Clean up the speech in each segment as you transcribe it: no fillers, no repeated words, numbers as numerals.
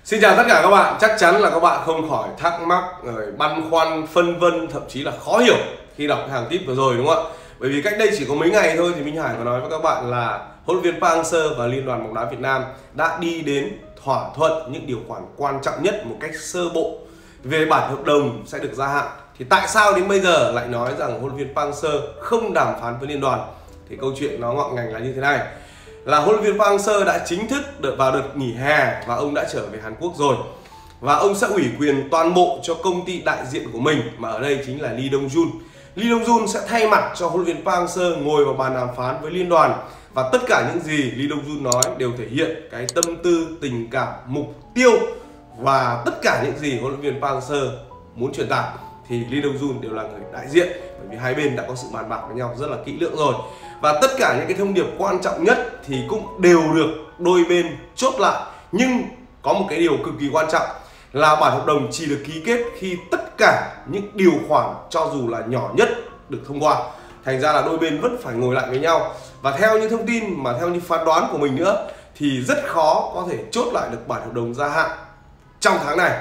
Xin chào tất cả các bạn. Chắc chắn là các bạn không khỏi thắc mắc, băn khoăn, phân vân, thậm chí là khó hiểu khi đọc hàng tip vừa rồi, đúng không ạ? Bởi vì cách đây chỉ có mấy ngày thôi thì Minh Hải có nói với các bạn là huấn luyện viên Park Hang-seo và Liên đoàn bóng đá Việt Nam đã đi đến thỏa thuận những điều khoản quan trọng nhất một cách sơ bộ về bản hợp đồng sẽ được gia hạn. Thì tại sao đến bây giờ lại nói rằng huấn luyện viên Park Hang-seo không đàm phán với liên đoàn? Thì câu chuyện nó ngọn ngành là như thế này. Là huấn luyện viên Park Hang-seo đã chính thức vào đợt nghỉ hè và ông đã trở về Hàn Quốc rồi. Và ông sẽ ủy quyền toàn bộ cho công ty đại diện của mình, mà ở đây chính là Lee Dong-jun. Lee Dong-jun sẽ thay mặt cho huấn luyện viên Park Hang-seo ngồi vào bàn đàm phán với liên đoàn. Và tất cả những gì Lee Dong-jun nói đều thể hiện cái tâm tư, tình cảm, mục tiêu và tất cả những gì huấn luyện viên Park Hang-seo muốn truyền tải thì Lee Dong-jun đều là người đại diện, bởi vì hai bên đã có sự bàn bạc với nhau rất là kỹ lưỡng rồi. Và tất cả những cái thông điệp quan trọng nhất thì cũng đều được đôi bên chốt lại. Nhưng có một cái điều cực kỳ quan trọng là bản hợp đồng chỉ được ký kết khi tất cả những điều khoản cho dù là nhỏ nhất được thông qua. Thành ra là đôi bên vẫn phải ngồi lại với nhau. Và theo như thông tin mà theo như phán đoán của mình nữa thì rất khó có thể chốt lại được bản hợp đồng gia hạn trong tháng này.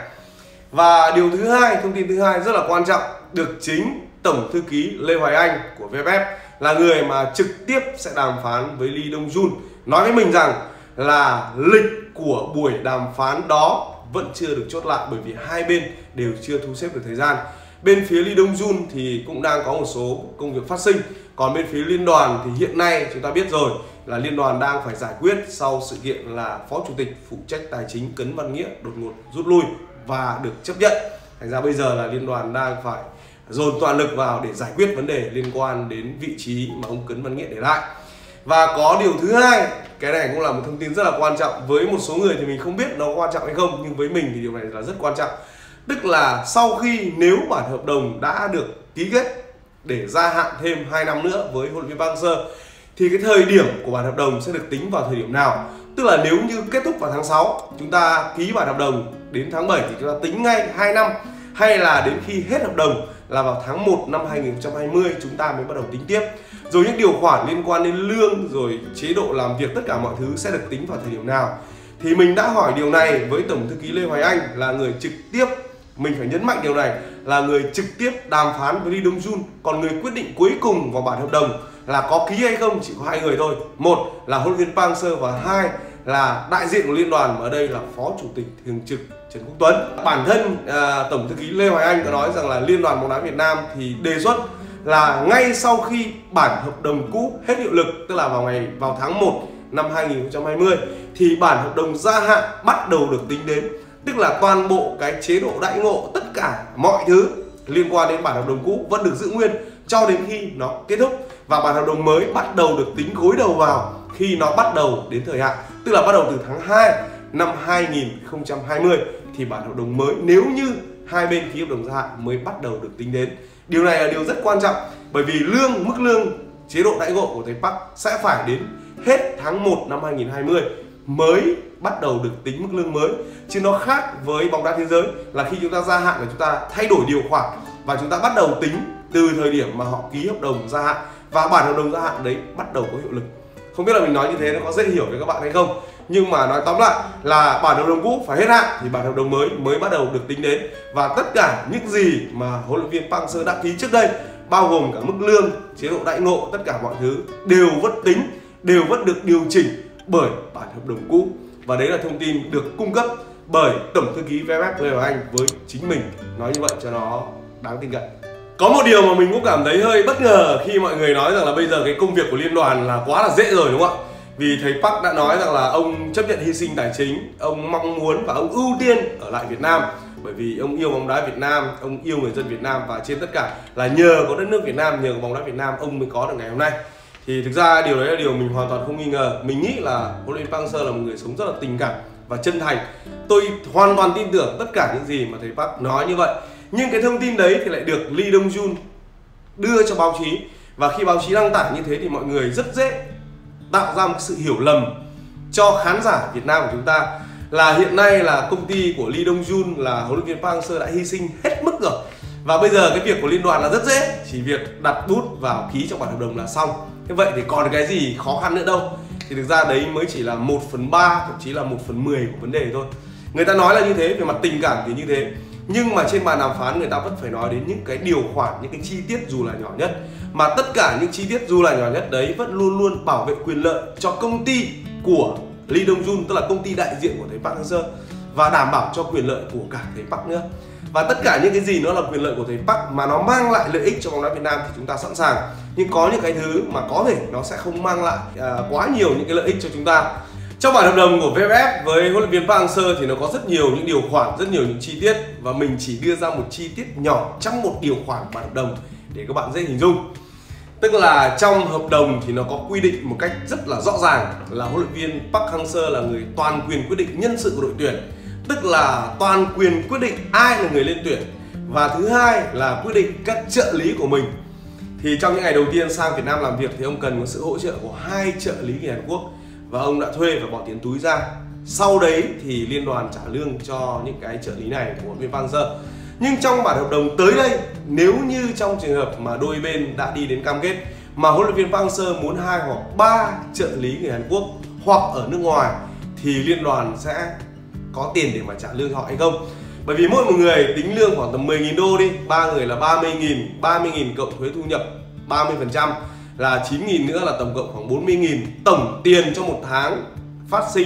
Và điều thứ hai, thông tin thứ hai rất là quan trọng, được chính Tổng thư ký Lê Hoài Anh của VFF là người mà trực tiếp sẽ đàm phán với Lee Dong-jun nói với mình rằng là lịch của buổi đàm phán đó vẫn chưa được chốt lại, bởi vì hai bên đều chưa thu xếp được thời gian. Bên phía Lee Dong-jun thì cũng đang có một số công việc phát sinh, còn bên phía liên đoàn thì hiện nay chúng ta biết rồi là liên đoàn đang phải giải quyết sau sự kiện là phó chủ tịch phụ trách tài chính Cấn Văn Nghĩa đột ngột rút lui và được chấp nhận. Thành ra bây giờ là liên đoàn đang phải dồn toàn lực vào để giải quyết vấn đề liên quan đến vị trí mà ông Cấn Văn Nghĩa để lại. Và có điều thứ hai, cái này cũng là một thông tin rất là quan trọng. Với một số người thì mình không biết nó quan trọng hay không, nhưng với mình thì điều này là rất quan trọng. Tức là sau khi nếu bản hợp đồng đã được ký kết để gia hạn thêm 2 năm nữa với huấn luyện viên Park Hang-seo thì cái thời điểm của bản hợp đồng sẽ được tính vào thời điểm nào? Tức là nếu như kết thúc vào tháng 6 chúng ta ký bản hợp đồng đến tháng 7 thì chúng ta tính ngay 2 năm, hay là đến khi hết hợp đồng là vào tháng 1 năm 2020 chúng ta mới bắt đầu tính tiếp. Rồi những điều khoản liên quan đến lương rồi chế độ làm việc, tất cả mọi thứ sẽ được tính vào thời điểm nào? Thì mình đã hỏi điều này với Tổng thư ký Lê Hoài Anh là người trực tiếp, mình phải nhấn mạnh điều này, là người trực tiếp đàm phán với Lee Dong-jun. Còn người quyết định cuối cùng vào bản hợp đồng là có ký hay không chỉ có hai người thôi. Một là huấn luyện viên Park Hang-seo và hai là đại diện của liên đoàn, mà ở đây là Phó Chủ tịch Thường trực Trần Quốc Tuấn. Bản thân Tổng thư ký Lê Hoài Anh có nói rằng là Liên đoàn bóng đá Việt Nam thì đề xuất là ngay sau khi bản hợp đồng cũ hết hiệu lực, tức là vào tháng 1 năm 2020 thì bản hợp đồng gia hạn bắt đầu được tính đến. Tức là toàn bộ cái chế độ đãi ngộ, tất cả mọi thứ liên quan đến bản hợp đồng cũ vẫn được giữ nguyên cho đến khi nó kết thúc, và bản hợp đồng mới bắt đầu được tính gối đầu vào khi nó bắt đầu đến thời hạn, tức là bắt đầu từ tháng 2 năm 2020 thì bản hợp đồng mới nếu như hai bên ký hợp đồng gia hạn mới bắt đầu được tính đến. Điều này là điều rất quan trọng, bởi vì mức lương, chế độ đãi ngộ của thầy Park sẽ phải đến hết tháng 1 năm 2020 mới bắt đầu được tính mức lương mới. Chứ nó khác với bóng đá thế giới là khi chúng ta gia hạn là chúng ta thay đổi điều khoản và chúng ta bắt đầu tính từ thời điểm mà họ ký hợp đồng gia hạn, và bản hợp đồng gia hạn đấy bắt đầu có hiệu lực. Không biết là mình nói như thế nó có dễ hiểu với các bạn hay không, nhưng mà nói tóm lại là bản hợp đồng cũ phải hết hạn thì bản hợp đồng mới bắt đầu được tính đến. Và tất cả những gì mà huấn luyện viên Park Hang-seo đã ký trước đây, bao gồm cả mức lương, chế độ đãi ngộ, tất cả mọi thứ đều vẫn tính, đều vẫn được điều chỉnh bởi bản hợp đồng cũ. Và đấy là thông tin được cung cấp bởi Tổng thư ký VFF Lê Hoài Anh với chính mình, nói như vậy cho nó đáng tin cậy. Có một điều mà mình cũng cảm thấy hơi bất ngờ khi mọi người nói rằng là bây giờ cái công việc của liên đoàn là quá là dễ rồi, đúng không ạ? Vì thầy Park đã nói rằng là ông chấp nhận hy sinh tài chính, ông mong muốn và ông ưu tiên ở lại Việt Nam, bởi vì ông yêu bóng đá Việt Nam, ông yêu người dân Việt Nam, và trên tất cả là nhờ có đất nước Việt Nam, nhờ có bóng đá Việt Nam ông mới có được ngày hôm nay. Thì thực ra điều đấy là điều mình hoàn toàn không nghi ngờ. Mình nghĩ là huấn luyện viên Park Hang-seo là một người sống rất là tình cảm và chân thành. Tôi hoàn toàn tin tưởng tất cả những gì mà thầy Park nói như vậy. Nhưng cái thông tin đấy thì lại được Lee Dong-jun đưa cho báo chí, và khi báo chí đăng tải như thế thì mọi người rất dễ tạo ra một sự hiểu lầm cho khán giả Việt Nam của chúng ta là hiện nay là công ty của Lee Dong-jun là huấn luyện viên Park Hang-seo đã hy sinh hết mức rồi, và bây giờ cái việc của liên đoàn là rất dễ, chỉ việc đặt bút vào ký trong bản hợp đồng là xong. Thế vậy thì còn cái gì khó khăn nữa đâu. Thì thực ra đấy mới chỉ là 1/3, thậm chí là 1/10 của vấn đề thôi. Người ta nói là như thế, về mặt tình cảm thì như thế, nhưng mà trên bàn đàm phán người ta vẫn phải nói đến những cái điều khoản, những cái chi tiết dù là nhỏ nhất, mà tất cả những chi tiết dù là nhỏ nhất đấy vẫn luôn luôn bảo vệ quyền lợi cho công ty của Lee Dong Jun, tức là công ty đại diện của thầy Park Hang-seo, và đảm bảo cho quyền lợi của cả thầy Park nữa. Và tất cả những cái gì nó là quyền lợi của thầy Park mà nó mang lại lợi ích cho bóng đá Việt Nam thì chúng ta sẵn sàng. Nhưng có những cái thứ mà có thể nó sẽ không mang lại quá nhiều những cái lợi ích cho chúng ta. Trong bản hợp đồng của VFF với huấn luyện viên Park Hang-seo thì nó có rất nhiều những điều khoản, rất nhiều những chi tiết, và mình chỉ đưa ra một chi tiết nhỏ trong một điều khoản bản hợp đồng để các bạn dễ hình dung. Tức là trong hợp đồng thì nó có quy định một cách rất là rõ ràng là huấn luyện viên Park Hang-seo là người toàn quyền quyết định nhân sự của đội tuyển, tức là toàn quyền quyết định ai là người lên tuyển, và thứ hai là quyết định các trợ lý của mình. Thì trong những ngày đầu tiên sang Việt Nam làm việc thì ông cần có sự hỗ trợ của 2 trợ lý người Hàn Quốc, và ông đã thuê và bỏ tiền túi ra. Sau đấy thì liên đoàn trả lương cho những cái trợ lý này của huấn luyện viên Park Hang-seo. Nhưng trong bản hợp đồng tới đây, nếu như trong trường hợp mà đôi bên đã đi đến cam kết mà huấn luyện viên Park Hang-seo muốn 2 hoặc 3 trợ lý người Hàn Quốc hoặc ở nước ngoài thì liên đoàn sẽ có tiền để mà trả lương cho họ hay không. Bởi vì mỗi một người tính lương khoảng tầm 10.000 đô đi, 3 người là 30.000, 30.000 cộng thuế thu nhập 30% là 9.000 nữa là tổng cộng khoảng 40.000. Tổng tiền cho một tháng phát sinh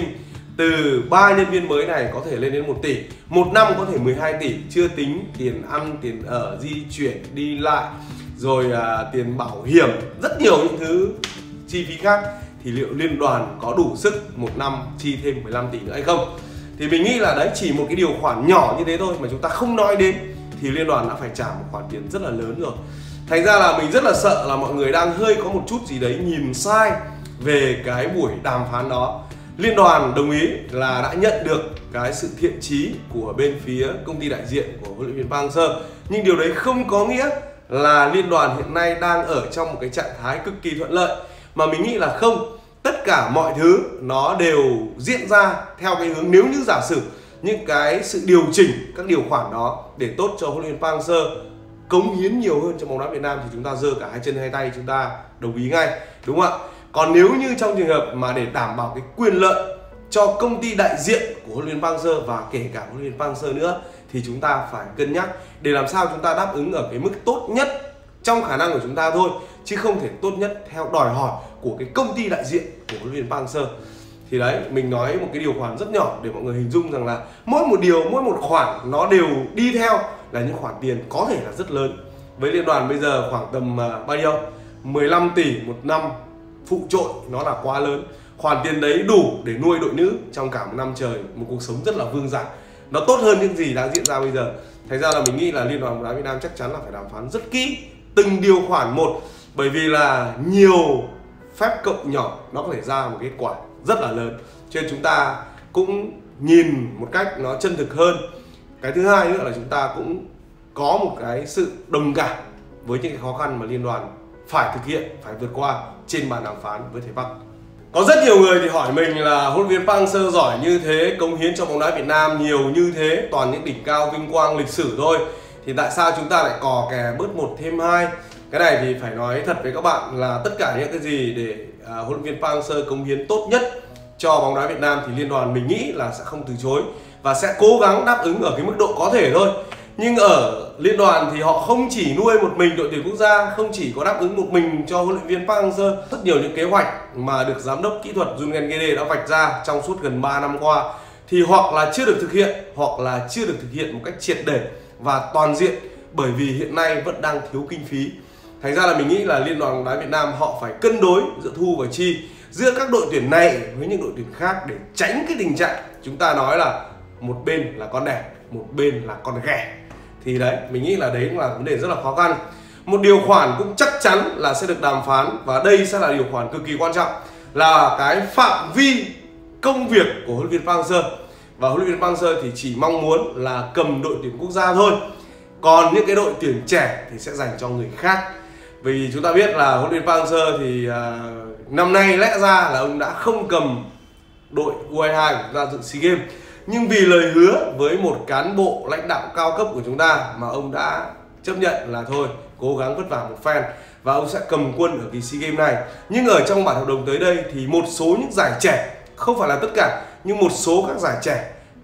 từ 3 nhân viên mới này có thể lên đến 1 tỷ. Một năm có thể 12 tỷ, chưa tính tiền ăn, tiền ở, di chuyển, đi lại, rồi tiền bảo hiểm, rất nhiều những thứ chi phí khác. Thì liệu liên đoàn có đủ sức một năm chi thêm 15 tỷ nữa hay không? Thì mình nghĩ là đấy chỉ một cái điều khoản nhỏ như thế thôi mà chúng ta không nói đến thì liên đoàn đã phải trả một khoản tiền rất là lớn rồi. Thành ra là mình rất là sợ là mọi người đang hơi có một chút gì đấy nhìn sai về cái buổi đàm phán đó. Liên đoàn đồng ý là đã nhận được cái sự thiện chí của bên phía công ty đại diện của huấn luyện viên Park Hang-seo, nhưng điều đấy không có nghĩa là liên đoàn hiện nay đang ở trong một cái trạng thái cực kỳ thuận lợi, mà mình nghĩ là không. Tất cả mọi thứ nó đều diễn ra theo cái hướng, nếu như giả sử những cái sự điều chỉnh các điều khoản đó để tốt cho huấn luyện viên Park Hang-seo cống hiến nhiều hơn cho bóng đá Việt Nam thì chúng ta giơ cả hai chân hai tay, chúng ta đồng ý ngay, đúng không ạ? Còn nếu như trong trường hợp mà để đảm bảo cái quyền lợi cho công ty đại diện của huấn luyện viên Park Hang-seo và kể cả huấn luyện viên Park Hang-seo nữa thì chúng ta phải cân nhắc để làm sao chúng ta đáp ứng ở cái mức tốt nhất trong khả năng của chúng ta thôi, chứ không thể tốt nhất theo đòi hỏi của cái công ty đại diện của huấn luyện viên Park Hang-seo. Thì đấy, mình nói một cái điều khoản rất nhỏ để mọi người hình dung rằng là mỗi một điều, mỗi một khoản nó đều đi theo là những khoản tiền có thể là rất lớn. Với liên đoàn bây giờ khoảng tầm bao nhiêu? 15 tỷ một năm phụ trội, nó là quá lớn. Khoản tiền đấy đủ để nuôi đội nữ trong cả một năm trời, một cuộc sống rất là vương giả. Nó tốt hơn những gì đang diễn ra bây giờ. Thành ra là mình nghĩ là Liên đoàn bóng đá Việt Nam chắc chắn là phải đàm phán rất kỹ từng điều khoản một, bởi vì là nhiều phép cộng nhỏ nó có thể ra một kết quả rất là lớn. Cho nên chúng ta cũng nhìn một cách nó chân thực hơn. Cái thứ hai nữa là chúng ta cũng có một cái sự đồng cảm với những cái khó khăn mà liên đoàn phải thực hiện, phải vượt qua trên bàn đàm phán với thầy Park. Có rất nhiều người thì hỏi mình là huấn luyện viên Park Hang-seo giỏi như thế, cống hiến cho bóng đá Việt Nam nhiều như thế, toàn những đỉnh cao vinh quang lịch sử thôi, thì tại sao chúng ta lại cò kè bớt 1 thêm 2? Cái này thì phải nói thật với các bạn là tất cả những cái gì để huấn luyện viên Park Hang-seo cống hiến tốt nhất cho bóng đá Việt Nam thì liên đoàn mình nghĩ là sẽ không từ chối và sẽ cố gắng đáp ứng ở cái mức độ có thể thôi. Nhưng ở liên đoàn thì họ không chỉ nuôi một mình đội tuyển quốc gia, không chỉ có đáp ứng một mình cho huấn luyện viên Park Hang-seo. Rất nhiều những kế hoạch mà được giám đốc kỹ thuật Jun Gengede đã vạch ra trong suốt gần 3 năm qua thì hoặc là chưa được thực hiện, hoặc là chưa được thực hiện một cách triệt để và toàn diện, bởi vì hiện nay vẫn đang thiếu kinh phí. Thành ra là mình nghĩ là Liên đoàn bóng đá Việt Nam họ phải cân đối giữa thu và chi, giữa các đội tuyển này với những đội tuyển khác để tránh cái tình trạng chúng ta nói là một bên là con đẻ, một bên là con ghẻ. Thì đấy, mình nghĩ là đấy cũng là vấn đề rất là khó khăn. Một điều khoản cũng chắc chắn là sẽ được đàm phán, và đây sẽ là điều khoản cực kỳ quan trọng, là cái phạm vi công việc của huấn luyện viên Park Hang-seo. Và huấn luyện viên Park Hang-seo thì chỉ mong muốn là cầm đội tuyển quốc gia thôi, còn những cái đội tuyển trẻ thì sẽ dành cho người khác. Vì chúng ta biết là huấn luyện viên Park Hang-seo thì năm nay lẽ ra là ông đã không cầm đội U22 của chúng ta dự SEA Games, nhưng vì lời hứa với một cán bộ lãnh đạo cao cấp của chúng ta mà ông đã chấp nhận là thôi, cố gắng vất vả một phen và ông sẽ cầm quân ở kỳ SEA Games này. Nhưng ở trong bản hợp đồng tới đây thì một số những giải trẻ, không phải là tất cả, nhưng một số các giải trẻ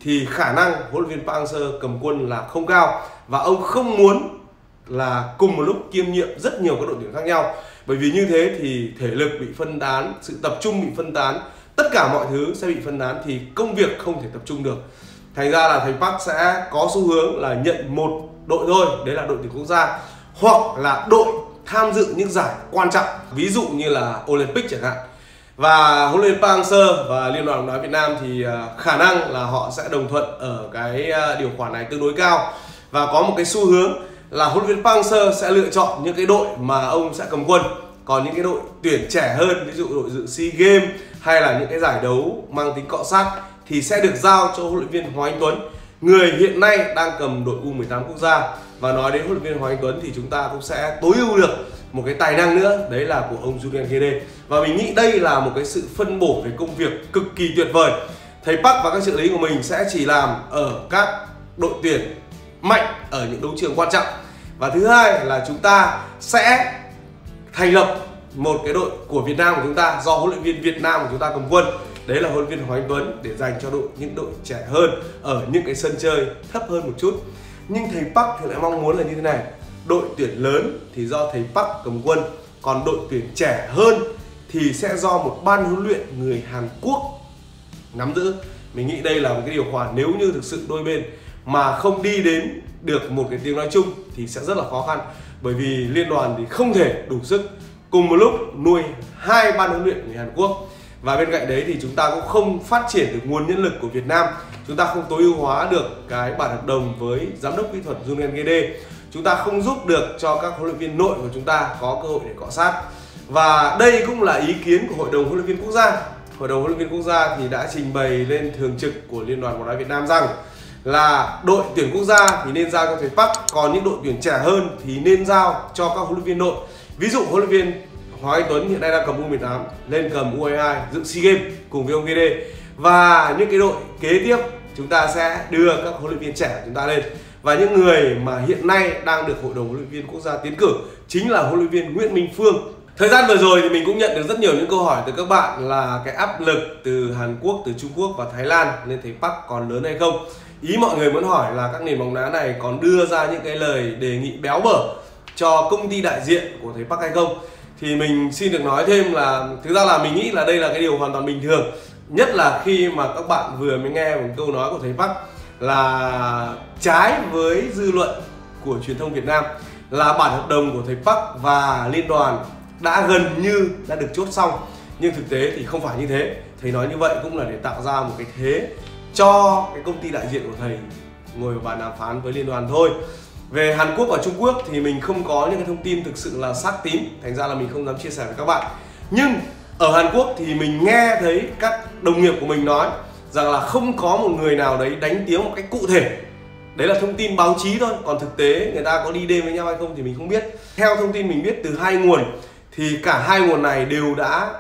thì khả năng huấn luyện viên Park Hang-seo cầm quân là không cao, và ông không muốn là cùng một lúc kiêm nhiệm rất nhiều các đội tuyển khác nhau, bởi vì như thế thì thể lực bị phân tán, sự tập trung bị phân tán, tất cả mọi thứ sẽ bị phân tán thì công việc không thể tập trung được. Thành ra là thầy Park sẽ có xu hướng là nhận một đội thôi, đấy là đội tuyển quốc gia, hoặc là đội tham dự những giải quan trọng, ví dụ như là Olympic chẳng hạn. Và huấn luyện viên Park Hang-seo và Liên đoàn bóng đá Việt Nam thì khả năng là họ sẽ đồng thuận ở cái điều khoản này tương đối cao, và có một cái xu hướng là huấn luyện viên Park Hang-seo sẽ lựa chọn những cái đội mà ông sẽ cầm quân, còn những cái đội tuyển trẻ hơn, ví dụ đội dự SEA Games hay là những cái giải đấu mang tính cọ sát thì sẽ được giao cho huấn luyện viên Hoàng Anh Tuấn, người hiện nay đang cầm đội U18 quốc gia. Và nói đến huấn luyện viên Hoàng Anh Tuấn thì chúng ta cũng sẽ tối ưu được một cái tài năng nữa, đấy là của ông Julian Guede. Và mình nghĩ đây là một cái sự phân bổ về công việc cực kỳ tuyệt vời. Thầy Park và các trợ lý của mình sẽ chỉ làm ở các đội tuyển mạnh ở những đấu trường quan trọng. Và thứ hai là chúng ta sẽ thành lập một cái đội của Việt Nam của chúng ta do huấn luyện viên Việt Nam của chúng ta cầm quân. Đấy là huấn luyện viên Hoàng Anh Tuấn, để dành cho những đội trẻ hơn ở những cái sân chơi thấp hơn một chút. Nhưng thầy Park thì lại mong muốn là như thế này: đội tuyển lớn thì do thầy Park cầm quân, còn đội tuyển trẻ hơn thì sẽ do một ban huấn luyện người Hàn Quốc nắm giữ. Mình nghĩ đây là một cái điều khoản nếu như thực sự đôi bên mà không đi đến được một cái tiếng nói chung thì sẽ rất là khó khăn, bởi vì liên đoàn thì không thể đủ sức cùng một lúc nuôi hai ban huấn luyện người Hàn Quốc. Và bên cạnh đấy thì chúng ta cũng không phát triển được nguồn nhân lực của Việt Nam, chúng ta không tối ưu hóa được cái bản hợp đồng với giám đốc kỹ thuật Julian Guede, chúng ta không giúp được cho các huấn luyện viên nội của chúng ta có cơ hội để cọ sát. Và đây cũng là ý kiến của Hội đồng huấn luyện viên quốc gia. Hội đồng huấn luyện viên quốc gia thì đã trình bày lên thường trực của Liên đoàn bóng đá Việt Nam rằng là đội tuyển quốc gia thì nên giao cho thầy Park, còn những đội tuyển trẻ hơn thì nên giao cho các huấn luyện viên nội. Ví dụ huấn luyện viên Hoàng Anh Tuấn hiện nay đang cầm U18 lên cầm U22 dự SEA Games cùng với ông Guede, và những cái đội kế tiếp chúng ta sẽ đưa các huấn luyện viên trẻ của chúng ta lên. Và những người mà hiện nay đang được Hội đồng huấn luyện viên quốc gia tiến cử chính là huấn luyện viên Nguyễn Minh Phương. Thời gian vừa rồi thì mình cũng nhận được rất nhiều những câu hỏi từ các bạn là cái áp lực từ Hàn Quốc, từ Trung Quốc và Thái Lan nên thầy Park còn lớn hay không. Ý mọi người muốn hỏi là các nền bóng đá này còn đưa ra những cái lời đề nghị béo bở cho công ty đại diện của thầy Park hay không. Thì mình xin được nói thêm là thực ra là mình nghĩ là đây là cái điều hoàn toàn bình thường, nhất là khi mà các bạn vừa mới nghe một câu nói của thầy Park là trái với dư luận của truyền thông Việt Nam, là bản hợp đồng của thầy Park và liên đoàn đã gần như đã được chốt xong, nhưng thực tế thì không phải như thế. Thầy nói như vậy cũng là để tạo ra một cái thế cho cái công ty đại diện của thầy ngồi vào bàn đàm phán với liên đoàn thôi. Về Hàn Quốc và Trung Quốc thì mình không có những cái thông tin thực sự là xác tín, thành ra là mình không dám chia sẻ với các bạn. Nhưng ở Hàn Quốc thì mình nghe thấy các đồng nghiệp của mình nói rằng là không có một người nào đấy đánh tiếng một cách cụ thể. Đấy là thông tin báo chí thôi, còn thực tế người ta có đi đêm với nhau hay không thì mình không biết. Theo thông tin mình biết từ hai nguồn thì cả hai nguồn này đều đã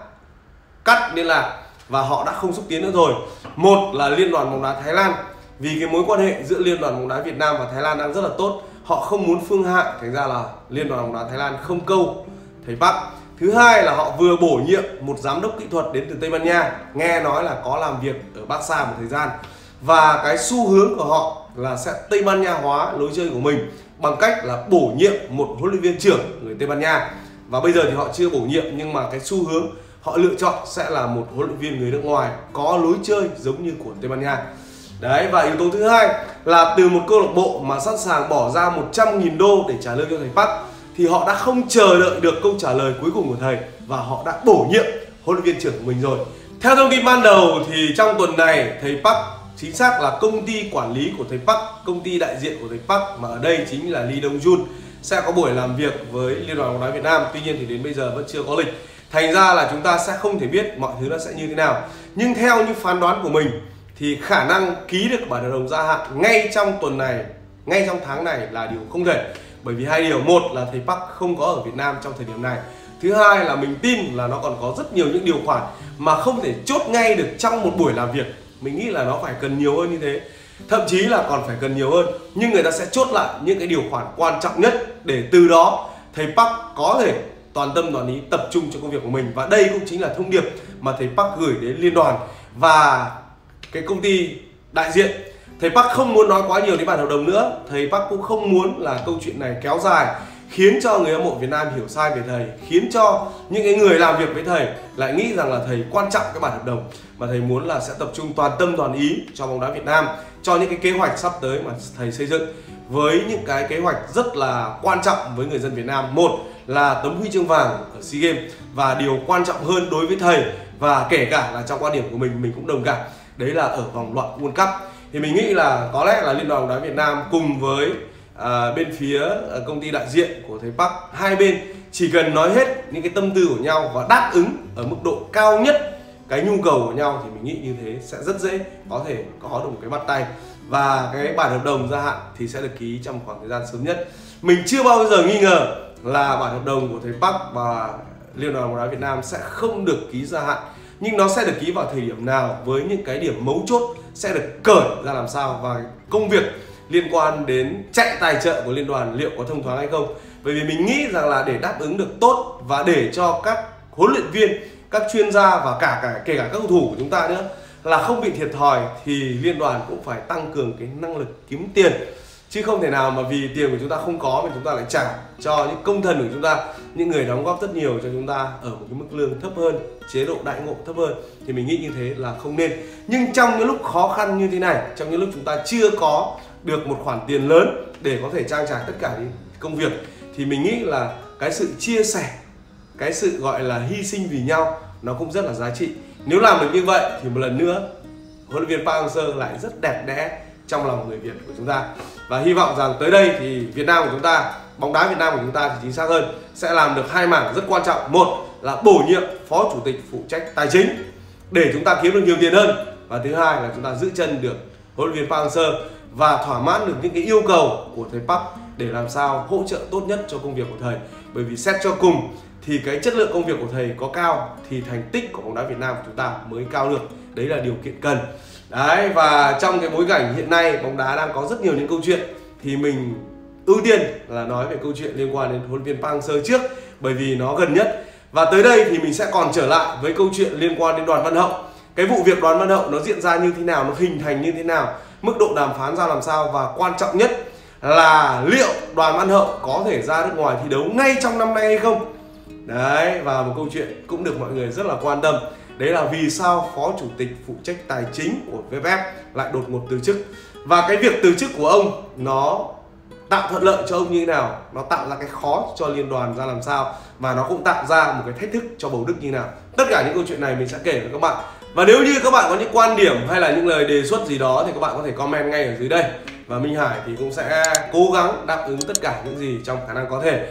cắt liên lạc và họ đã không xúc tiến nữa rồi. Một là Liên đoàn bóng đá Thái Lan, vì cái mối quan hệ giữa Liên đoàn bóng đá Việt Nam và Thái Lan đang rất là tốt, họ không muốn phương hại, thành ra là Liên đoàn bóng đá Thái Lan không câu thầy Park. Thứ hai là họ vừa bổ nhiệm một giám đốc kỹ thuật đến từ Tây Ban Nha, nghe nói là có làm việc ở Barca một thời gian, và cái xu hướng của họ là sẽ Tây Ban Nha hóa lối chơi của mình bằng cách là bổ nhiệm một huấn luyện viên trưởng người Tây Ban Nha. Và bây giờ thì họ chưa bổ nhiệm, nhưng mà cái xu hướng họ lựa chọn sẽ là một huấn luyện viên người nước ngoài có lối chơi giống như của Tây Ban Nha. Đấy, và yếu tố thứ hai là từ một câu lạc bộ mà sẵn sàng bỏ ra 100.000 đô để trả lương cho thầy Park thì họ đã không chờ đợi được câu trả lời cuối cùng của thầy và họ đã bổ nhiệm huấn luyện viên trưởng của mình rồi. Theo thông tin ban đầu thì trong tuần này thầy Park, chính xác là công ty quản lý của thầy Park, công ty đại diện của thầy Park mà ở đây chính là Lee Dong Jun, sẽ có buổi làm việc với Liên đoàn bóng đá Việt Nam. Tuy nhiên thì đến bây giờ vẫn chưa có lịch, thành ra là chúng ta sẽ không thể biết mọi thứ nó sẽ như thế nào. Nhưng theo như phán đoán của mình thì khả năng ký được bản hợp đồng gia hạn ngay trong tuần này, ngay trong tháng này là điều không thể. Bởi vì hai điều: một là thầy Park không có ở Việt Nam trong thời điểm này, thứ hai là mình tin là nó còn có rất nhiều những điều khoản mà không thể chốt ngay được trong một buổi làm việc. Mình nghĩ là nó phải cần nhiều hơn như thế, thậm chí là còn phải cần nhiều hơn. Nhưng người ta sẽ chốt lại những cái điều khoản quan trọng nhất để từ đó thầy Park có thể toàn tâm toàn ý tập trung cho công việc của mình. Và đây cũng chính là thông điệp mà thầy Park gửi đến liên đoàn và cái công ty đại diện. thầy Park không muốn nói quá nhiều đến bản hợp đồng nữa. Thầy Park cũng không muốn là câu chuyện này kéo dài, khiến cho người hâm mộ Việt Nam hiểu sai về thầy, khiến cho những cái người làm việc với thầy lại nghĩ rằng là thầy quan trọng cái bản hợp đồng, mà thầy muốn là sẽ tập trung toàn tâm toàn ý cho bóng đá Việt Nam, cho những cái kế hoạch sắp tới mà thầy xây dựng, với những cái kế hoạch rất là quan trọng với người dân Việt Nam. Một là tấm huy chương vàng ở SEA Games, và điều quan trọng hơn đối với thầy, và kể cả là trong quan điểm của mình cũng đồng cảm, đấy là ở vòng loại World Cup. Thì mình nghĩ là có lẽ là Liên đoàn bóng đá Việt Nam cùng với bên phía công ty đại diện của thầy Park, hai bên chỉ cần nói hết những cái tâm tư của nhau và đáp ứng ở mức độ cao nhất cái nhu cầu của nhau, thì mình nghĩ như thế sẽ rất dễ có thể có được một cái bắt tay, và cái bản hợp đồng gia hạn thì sẽ được ký trong khoảng thời gian sớm nhất. Mình chưa bao giờ nghi ngờ là bản hợp đồng của thầy Park và Liên đoàn bóng đá Việt Nam sẽ không được ký gia hạn, nhưng nó sẽ được ký vào thời điểm nào, với những cái điểm mấu chốt sẽ được cởi ra làm sao, và công việc liên quan đến chạy tài trợ của liên đoàn liệu có thông thoáng hay không. Bởi vì mình nghĩ rằng là để đáp ứng được tốt và để cho các huấn luyện viên, các chuyên gia và kể cả các cầu thủ của chúng ta nữa là không bị thiệt thòi, thì liên đoàn cũng phải tăng cường cái năng lực kiếm tiền, chứ không thể nào mà vì tiền của chúng ta không có mà chúng ta lại trả cho những công thần của chúng ta, những người đóng góp rất nhiều cho chúng ta ở một cái mức lương thấp hơn, chế độ đãi ngộ thấp hơn. Thì mình nghĩ như thế là không nên. Nhưng trong những lúc khó khăn như thế này, trong những lúc chúng ta chưa có được một khoản tiền lớn để có thể trang trải tất cả những công việc, thì mình nghĩ là cái sự chia sẻ, cái sự gọi là hy sinh vì nhau nó cũng rất là giá trị. Nếu làm được như vậy thì một lần nữa huấn luyện viên Park Hang-seo lại rất đẹp đẽ trong lòng người Việt của chúng ta. Và hy vọng rằng tới đây thì Việt Nam của chúng ta, bóng đá Việt Nam của chúng ta thì chính xác hơn, sẽ làm được hai mảng rất quan trọng. Một là bổ nhiệm phó chủ tịch phụ trách tài chính để chúng ta kiếm được nhiều tiền hơn, và thứ hai là chúng ta giữ chân được huấn luyện viên Park Hang-seo và thỏa mãn được những cái yêu cầu của thầy Park để làm sao hỗ trợ tốt nhất cho công việc của thầy. Bởi vì xét cho cùng thì cái chất lượng công việc của thầy có cao thì thành tích của bóng đá Việt Nam của chúng ta mới cao được. Đấy là điều kiện cần. Đấy, và trong cái bối cảnh hiện nay bóng đá đang có rất nhiều những câu chuyện, thì mình ưu tiên là nói về câu chuyện liên quan đến huấn luyện viên Park Hang-seo trước, bởi vì nó gần nhất. Và tới đây thì mình sẽ còn trở lại với câu chuyện liên quan đến Đoàn Văn Hậu. Cái vụ việc Đoàn Văn Hậu nó diễn ra như thế nào, nó hình thành như thế nào, mức độ đàm phán ra làm sao, và quan trọng nhất là liệu Đoàn Văn Hậu có thể ra nước ngoài thi đấu ngay trong năm nay hay không. Đấy, và một câu chuyện cũng được mọi người rất là quan tâm, đấy là vì sao phó chủ tịch phụ trách tài chính của VFF lại đột ngột từ chức, và cái việc từ chức của ông nó tạo thuận lợi cho ông như thế nào, nó tạo ra cái khó cho liên đoàn ra làm sao, và nó cũng tạo ra một cái thách thức cho Bầu Đức như thế nào. Tất cả những câu chuyện này mình sẽ kể với các bạn. Và nếu như các bạn có những quan điểm hay là những lời đề xuất gì đó thì các bạn có thể comment ngay ở dưới đây, và Minh Hải thì cũng sẽ cố gắng đáp ứng tất cả những gì trong khả năng có thể.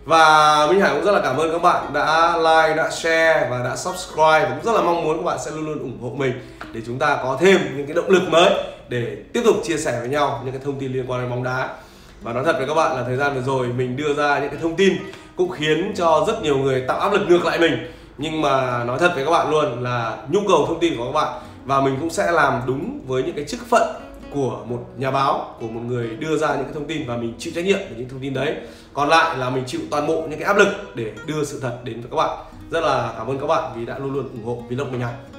Và Minh Hải cũng rất là cảm ơn các bạn đã like, đã share và đã subscribe, và cũng rất là mong muốn các bạn sẽ luôn luôn ủng hộ mình để chúng ta có thêm những cái động lực mới để tiếp tục chia sẻ với nhau những cái thông tin liên quan đến bóng đá. Và nói thật với các bạn là thời gian vừa rồi mình đưa ra những cái thông tin cũng khiến cho rất nhiều người tạo áp lực ngược lại mình. Nhưng mà nói thật với các bạn luôn là nhu cầu thông tin của các bạn, và mình cũng sẽ làm đúng với những cái chức phận của một nhà báo, của một người đưa ra những cái thông tin, và mình chịu trách nhiệm về những thông tin đấy. Còn lại là mình chịu toàn bộ những cái áp lực để đưa sự thật đến với các bạn. Rất là cảm ơn các bạn vì đã luôn luôn ủng hộ vlog Minh Hải.